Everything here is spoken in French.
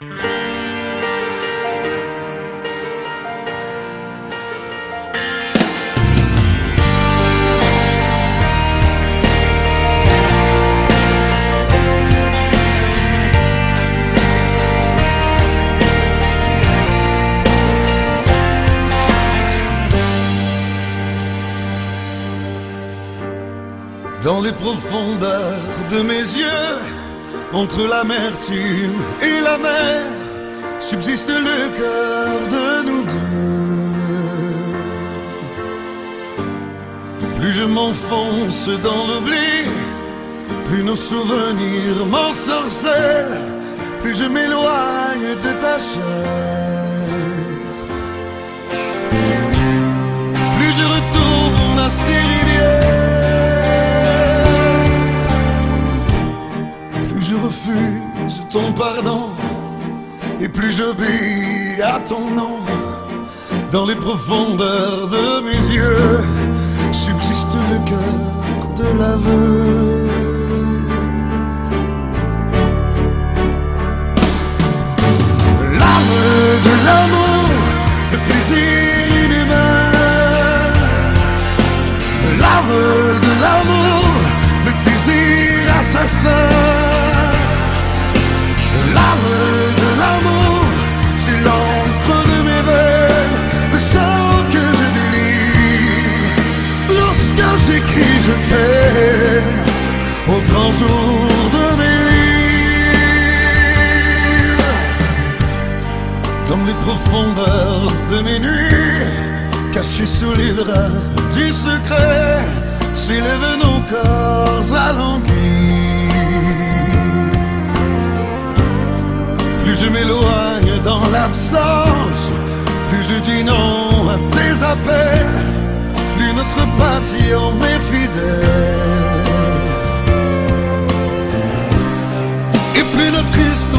Dans les profondeurs de mes yeux, entre l'amertume et la mer, subsiste le cœur de nous deux. Plus je m'enfonce dans l'oubli, plus nos souvenirs m'ensorcellent, plus je m'éloigne de ta chair. Plus je retourne à ces rivières, je refuse ton pardon, et plus j'obéis à ton nom. Dans les profondeurs de mes yeux subsiste le cœur de l'aveu. L'aveu de l'amour, le plaisir inhumain. L'aveu de l'amour, le désir assassin. L'aveu de l'amour, c'est l'encre de mes veines, le sang que je délivre lorsque j'écris je t'aime au grand jour de mes livres. Dans les profondeurs de mes nuits, cachés sous les draps du secret, s'élèvent nos corps alanguis. Plus je m'éloigne dans l'absence, plus je dis non à tes appels, plus notre passion m'est fidèle, et plus notre histoire